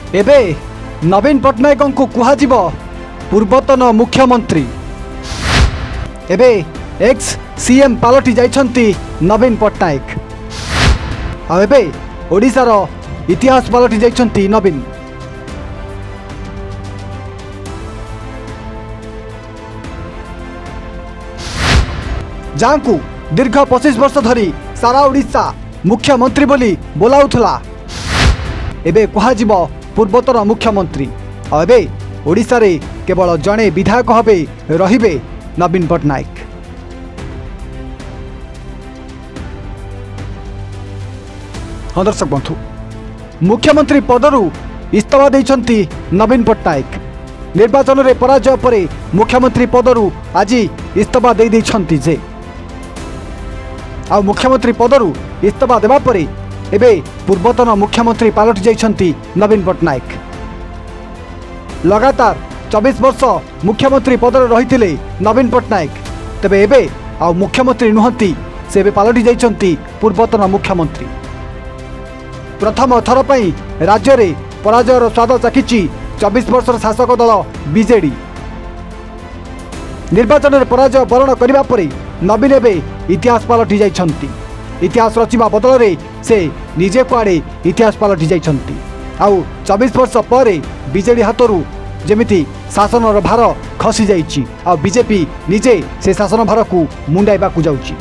एबे नवीन पट्टनायक को कुहाजिब पूर्वतन मुख्यमंत्री। एबे एक्स सीएम पालटी जाइछंती नवीन पट्टनायक। आ एबे ओडिशार इतिहास पालटी जाइछंती नवीन। जांकू दीर्घ 25 वर्ष धरी सारा ओडिशा मुख्यमंत्री बोली बोलाउथला एबे कुहाजिब पूर्वतन मुख्यमंत्री। और एबे ओडिशा रे केवल जड़े विधायक भावे रहिबे नवीन पट्टनायक। हाँ दर्शक बंधु, मुख्यमंत्री पदरु इस्तीफा देइछंती नवीन पट्टनायक। निर्वाचन रे पराजय परे मुख्यमंत्री पदरु आज इस्तीफा दे देइछंती जे आ मुख्यमंत्री पदरु इस्तीफा देबा परे एबे पूर्वतन मुख्यमंत्री पालटी जाइछंती नवीन पट्टनायक। लगातार 24 वर्ष मुख्यमंत्री पदर रहिथिले नवीन पट्टनायक। तबे एबे आ मुख्यमंत्री नुहंती से एबे पालटी जाइछंती पूर्वतन मुख्यमंत्री। प्रथम थर पई राज्य रे पराजयर स्वाद चाखिची 24 वर्षर शासक दल बीजेडी। निर्वाचन रे पराजय वरण करिबा परे नवीन एबे इतिहास पालटी जाइछंती। इतिहास रचिबा बदल रे से निजे कुआडे इतिहास पालटी जाइछंती। आउ 24 वर्ष परे बीजेडी हाथरू जेमिति शासन भार खसी जाइछि आ बीजेपी निजे से शासन भार को मुंडाइबा को जाउछि।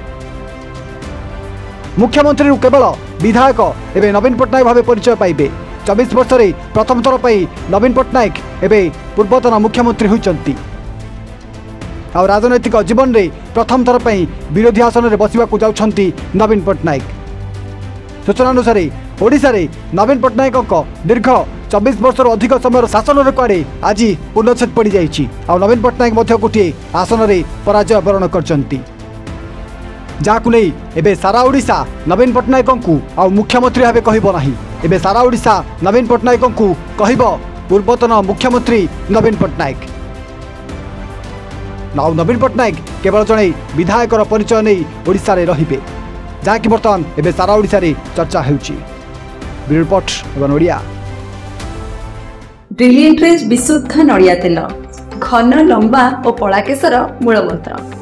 मुख्यमंत्री केवल विधायक एबे नवीन पट्टनायक भावे परिचय पाइबे। 24 वर्ष रे प्रथम थर पई नवीन पट्टनायक एबे पूर्वतन मुख्यमंत्री होइचंती। आ राजनैतिक जीवन रे प्रथम थर पई विरोधी आसन रे बसिबा को जाउछंती नवीन पट्टनायक। सूचना अनुसार ओडिशा रे नवीन पट्टनायक दीर्घ 24 वर्ष अधिक समय शासन रे कुआडे आज पूर्णछेद पड़ जाइछि। आ नवीन पट्टनायक मध्य गोटे आसन रे पराजय वरण करचंती। जाकु नै एबे सारा ओडिशा नवीन पट्टनायक को आ मुख्यमंत्री भावे कहबो नाही। एबे सारा ओडिशा नवीन पट्टनायक को कहबो पूर्वतन मुख्यमंत्री नवीन पट्टनायक। नाउ नवीन पट्टनायक केवल जड़े विधायकर परिचय नहीं ओडिशा रे रहिबे, जहाँकि बर्तमान एबे सारा ओडिशा रे चर्चा हेउची। ब्यूरो रिपोर्ट एवं ओडिया। ब्रिलियंट विशुद्ध नड़िया तेल, घन लंबा और पड़ा केसर मूलमंत्र।